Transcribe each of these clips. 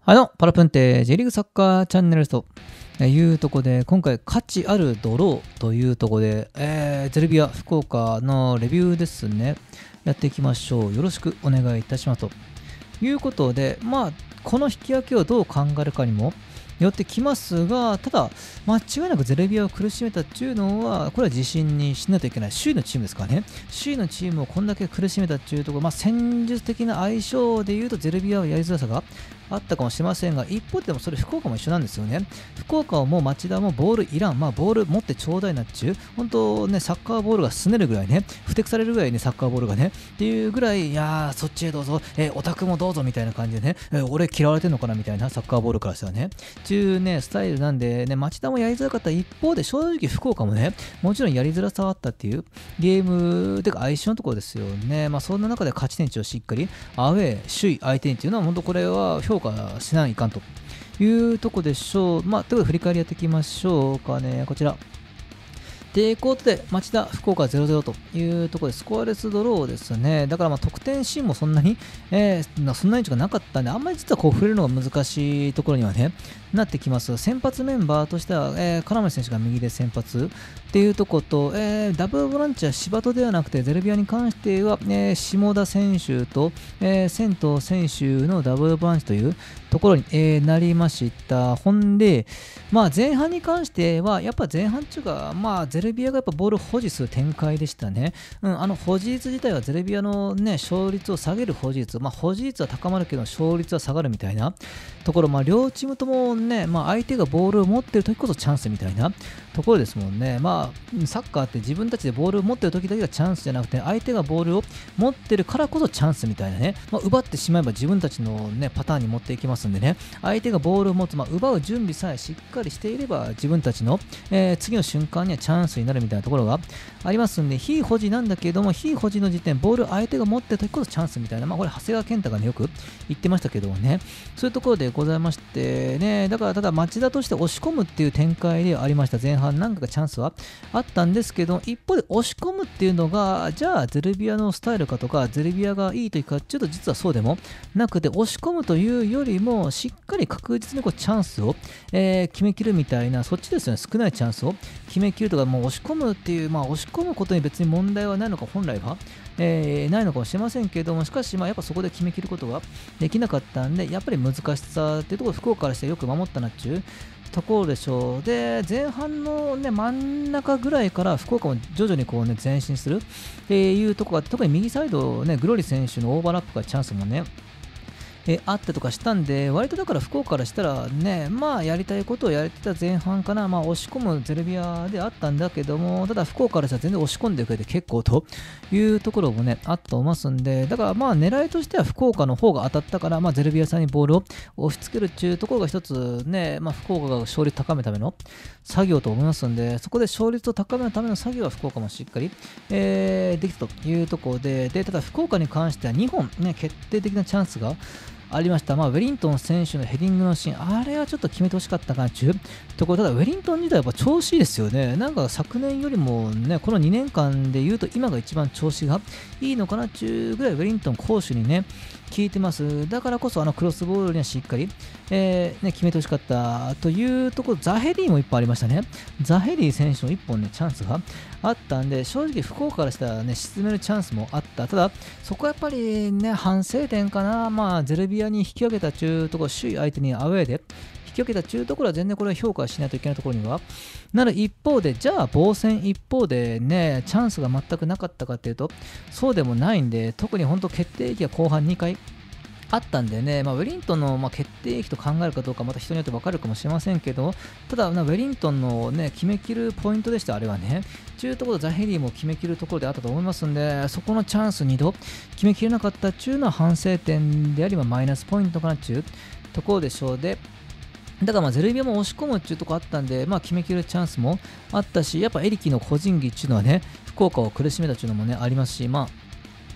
パラプンテ J リーグサッカーチャンネルというところで、今回価値あるドローというところで、ゼルビア福岡のレビューですね、やっていきましょう。よろしくお願いいたしますということで、この引き分けをどう考えるかにもよってきますが、ただ、間違いなくゼルビアを苦しめたっていうのは、これは自信にしないといけない。首位のチームですからね。首位のチームをこんだけ苦しめたっていうところ、戦術的な相性でいうと、ゼルビアはやりづらさがあったかもしれませんが、一方でもそれ福岡も一緒なんですよね。福岡はもう町田もボールいらん、ボール持ってちょうだいなっちゅう、本当ね、サッカーボールがすねるぐらいね、ふてくされるぐらいね、サッカーボールがね、っていうぐらい、いやー、そっちへどうぞ、オタクもどうぞみたいな感じでね、俺嫌われてんのかなみたいな、サッカーボールからしたらね、っていうね、スタイルなんで、ね、町田もやりづらかった一方で、正直福岡もね、もちろんやりづらさはあったっていう、ゲーム、てか相性のところですよね。そんな中で勝ち点値をしっかり、アウェー、首位相手にっていうのは、本当これは評価しないかんというとこでしょう。ということで振り返りやっていきましょうかね。こちら。ということで、町田、福岡 0-0 というところで、スコアレスドローですね。だから得点シーンもそんなに、そんなにしかなかったんで、あんまり実は触れるのが難しいところにはね、なってきます。先発メンバーとしては、金森選手が右で先発っていうところと、ダブルボランチは柴戸ではなくて、ゼルビアに関しては、下田選手と、仙藤選手のダブルボランチというところに、なりました。ほんで、前半に関しては、やっぱ前半っていうか、ゼルビアがやっぱボールを保持する展開でしたね。保持率自体はゼルビアのね、勝率を下げる保持率、保持率は高まるけど、勝率は下がるみたいなところ、両チームともね、相手がボールを持っている時こそチャンスみたいなところですもんね。サッカーって自分たちでボールを持っている時だけがチャンスじゃなくて、相手がボールを持ってるからこそチャンスみたいなね、奪ってしまえば自分たちのね、パターンに持っていきますんでね、相手がボールを持つ、奪う準備さえしっかりしていれば、自分たちの、次の瞬間にはチャンスになるみたいなところがありますんで、非保持なんだけども、非保持の時点、ボール相手が持ってる時こそチャンスみたいな、これ長谷川健太がね、よく言ってましたけどもね、そういうところでございましてね、だからただ町田として押し込むっていう展開ではありました。前半何回かチャンスはあったんですけど、一方で押し込むっていうのが、じゃあゼルビアのスタイルかとか、ゼルビアがいいというか、ちょっと実はそうでもなくて、押し込むというよりも、しっかり確実にチャンスを、決めきるみたいな、そっちですよね、少ないチャンスを決めきるとか、もう押し込むっていう、押し込むことに別に問題はないのか、本来は、ないのかもしれませんけども、しかし、やっぱそこで決めきることができなかったんで、やっぱり難しさっていうところを福岡からしてよく守ったなっていうところでしょう。で、前半の、真ん中ぐらいから福岡も徐々に前進するっていうところがあって、特に右サイド、グロリ選手のオーバーラップがチャンスもね、あったとかしたんで、割とだから福岡からしたらね、やりたいことをやれてた前半かな、押し込むゼルビアであったんだけども、ただ福岡からしたら全然押し込んでくれて結構というところもね、あったと思いますんで、だから狙いとしては福岡の方が当たったから、ゼルビアさんにボールを押し付けるっていうところが一つね、福岡が勝率高めるための作業と思いますんで、そこで勝率を高めるための作業は福岡もしっかり、できたというところで、ただ福岡に関しては2本ね、決定的なチャンスがありました。ウェリントン選手のヘディングのシーン、あれはちょっと決めてほしかったかなというところ、ただウェリントン自体はやっぱ調子いいですよね。なんか昨年よりもね、この2年間で言うと今が一番調子がいいのかなというぐらいウェリントン攻守にね、効いてます。だからこそクロスボールにはしっかり、決めてほしかったというところ、ザヘリーも1本ありましたね。ザヘリー選手の1本ね、チャンスがあったんで、正直福岡からしたらね、沈めるチャンスもあった。ただ、そこはやっぱりね、反省点かな。ゼルビアに引き分けたところ、首位相手にアウェーで引き分けたところは全然これは評価しないといけないところにはなる一方で、じゃあ防戦一方でね、チャンスが全くなかったかっていうと、そうでもないんで、特に本当決定機が後半2回あったんでね、ウェリントンの決定機と考えるかどうかまた人によって分かるかもしれませんけど、ただウェリントンのね、決めきるポイントでした、あれはね。というところザヘリーも決めきるところであったと思いますんで、そこのチャンス2度決めきれなかったっていうのは反省点であり、マイナスポイントかなっていうところでしょう。で、だからゼルビアも押し込むっていうところあったんで、決めきるチャンスもあったし、やっぱエリキの個人技っていうのはね、福岡を苦しめたっていうのもね、ありますし、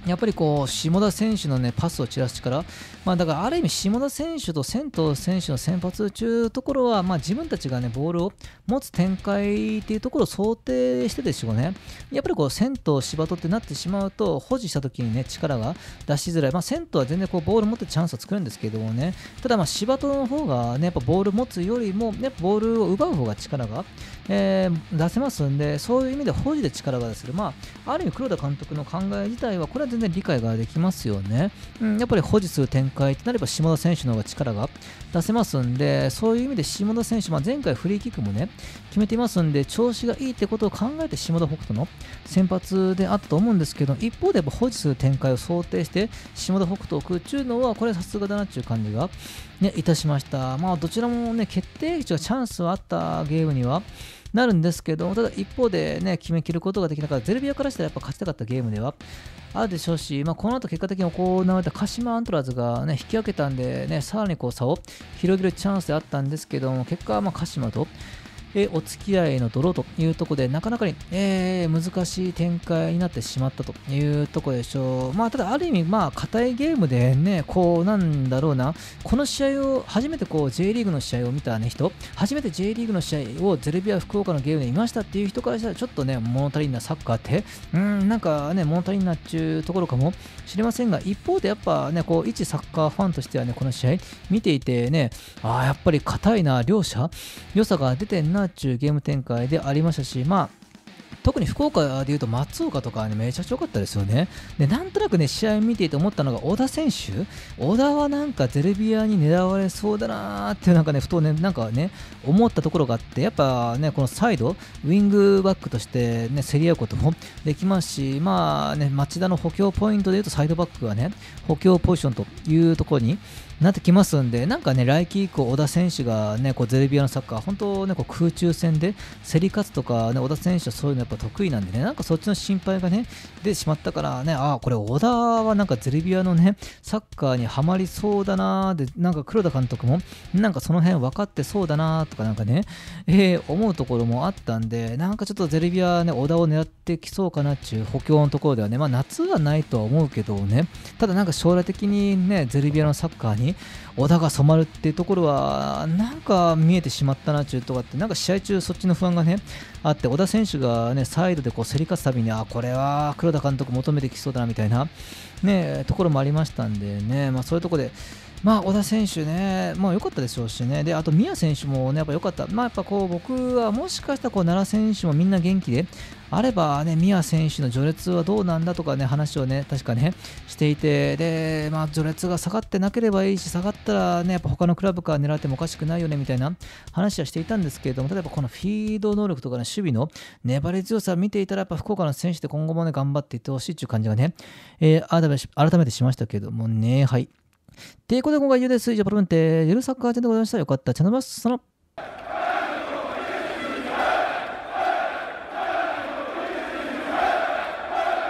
やっぱりこう下田選手のねパスを散らす力、だからある意味下田選手と仙頭選手の先発というところは、自分たちがねボールを持つ展開っていうところを想定してでしょうね。やっぱりこう仙頭柴戸ってなってしまうと保持した時にね力が出しづらい。仙頭は全然こうボール持ってチャンスを作るんですけどもね、ただ柴戸の方がねやっぱボール持つよりもねボールを奪う方が力が、出せますんで、そういう意味で保持で力が出せる。ある意味黒田監督の考え自体はこれは全然理解ができますよね。やっぱり保持する展開となれば下田選手の方が力が出せますんで、そういう意味で下田選手、前回フリーキックもね決めていますんで、調子がいいってことを考えて下田北斗の先発であったと思うんですけど、一方でやっぱ保持する展開を想定して下田北斗を食うっていうのはこれはさすがだなっていう感じが、いたしました。どちらもね決定値がチャンスはあったゲームにはなるんですけど、ただ一方でね決めきることができなかった。ゼルビアからしたらやっぱ勝ちたかったゲームではあるでしょうし、この後結果的に行われた鹿島アントラーズがね引き分けたんでね、さらにこう差を広げるチャンスであったんですけども、結果は鹿島とお付き合いのドローというところでなかなかに、難しい展開になってしまったというところでしょう。ただある意味硬いゲームでね、こうなんだろうな、この試合を初めてこう J リーグの試合を見た人、初めて J リーグの試合をゼルビア福岡のゲームで見ましたっていう人からしたらちょっとね物足りんなサッカーってなんかね物足りんなっていうところかもしれませんが、一方でやっぱねこう一サッカーファンとしてはねこの試合見ていてね、やっぱり硬いな、両者良さが出てんなっていうゲーム展開でありましたし、特に福岡でいうと松岡とかねめちゃくちゃ良かったですよね。でなんとなくね試合見ていて思ったのが小田選手、小田はなんかゼルビアに狙われそうだなーっていうふとねなんかね思ったところがあって、やっぱねこのサイドウィングバックとしてね競り合うこともできますし、町田の補強ポイントでいうとサイドバックがね補強ポジションというところになってきますんで、なんかね来季以降小田選手がねこうゼルビアのサッカー本当ねこう空中戦で競り勝つとかね、小田選手はそういうのやっぱ得意なんでね、なんかそっちの心配がね出てしまったからね、これ小田はなんかゼルビアのねサッカーにはまりそうだなーで、なんか黒田監督もなんかその辺分かってそうだなーとかなんかね、思うところもあったんで、なんかちょっとゼルビアね小田を狙ってきそうかなっていう補強のところではね、夏はないとは思うけどね、ただなんか将来的にねゼルビアのサッカーに小田が染まるっていうところはなんか見えてしまったなっていうところがあって、なんか試合中そっちの不安がねあって、小田選手がねサイドでこう競り勝つたびにこれは黒田監督求めてきそうだなみたいなねところもありましたんでね、そういうところで小田選手ね、良かったでしょうしね、であと宮選手もねやっぱ良かった。やっぱこう僕はもしかしたらこう奈良選手もみんな元気であればね、宮選手の序列はどうなんだとかね話をね確かねしていて、で序列が下がってなければいいし、下がったらねやっぱ他のクラブから狙ってもおかしくないよねみたいな話はしていたんですけれども、例えばこのフィード能力とかね守備の粘り強さを見ていたらやっぱ福岡の選手で今後もね頑張っていってほしいっていう感じがね、改めてしましたけどもね。はい。ということで今回以上です。以上、パルプンテ、ゆるサッカーチャンネルでございました。よかった。チャンネルます。その